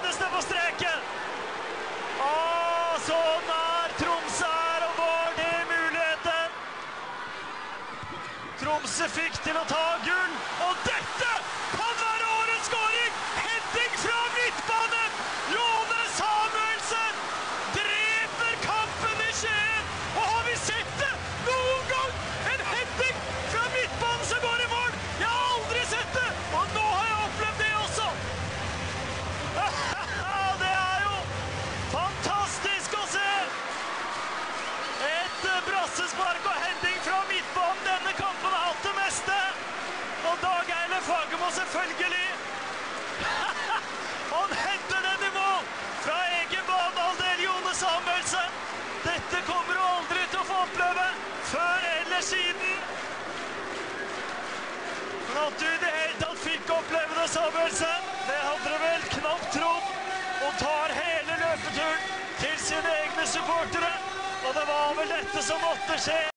eneste på streken! Så nær Tromsø er, og var det muligheten? Tromsø fikk til å ta gull, og dette kan være årets skåring! Heading fra midtbanen! Jone Samuelsen dreper kampen i Skien! Og har vi sett det noen gang? En heading fra midtbanen som går i mål! Jeg har aldri sett det, og nå har jeg opplevd det også! Det er jo fantastisk å se! Et brassespark og heading fra midtbanen. Denne kampen har hatt det meste. Og Dag Eilef Fagermo selvfølgelig. Han henter den i mål fra egen banehalvdel, Jone Samuelsen. Dette kommer du aldri til å få oppleve før eller siden. Men at du i det hele tatt fikk oppleve det, Samuelsen, det hadde dere vel knapt trodd. Og tar hele løpeturen til sine egne supportere. Og det var vel dette som måtte skje.